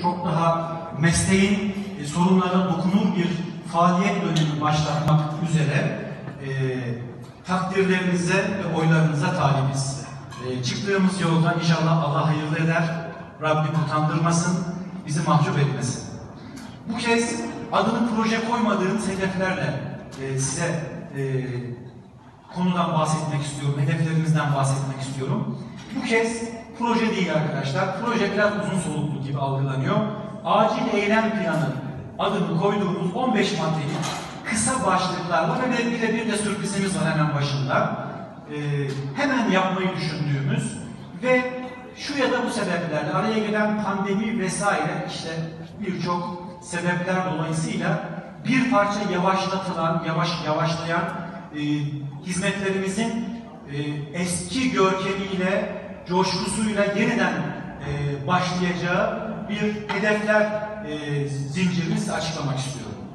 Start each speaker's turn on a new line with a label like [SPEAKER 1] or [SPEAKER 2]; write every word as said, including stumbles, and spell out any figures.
[SPEAKER 1] çok daha mesleğin e, sorunlarına dokunur bir faaliyet dönemi başlatmak üzere e, takdirlerinize ve oylarınıza talibiz. E, çıktığımız yolda inşallah Allah hayırlı eder, Rabbim utandırmasın, bizi mahcup etmesin. Bu kez adını proje koymadığınız hedeflerle e, size e, konudan bahsetmek istiyorum, hedeflerimizden bahsetmek istiyorum. Bu kez proje değil arkadaşlar, proje biraz uzun soluklu gibi algılanıyor. Acil eylem planı adını koyduğumuz on beş maddelik kısa başlıklarla ve bir de bir de sürprizimiz var hemen başında. Ee, hemen yapmayı düşündüğümüz ve şu ya da bu sebeplerle araya gelen pandemi vesaire işte birçok sebepler dolayısıyla bir parça yavaşlatılan, yavaş yavaşlayan e, hizmetlerimizin e, eski görkemiyle, coşkusuyla yeniden e, başlayacağı bir hedefler e, zincirimizi açıklamak istiyorum.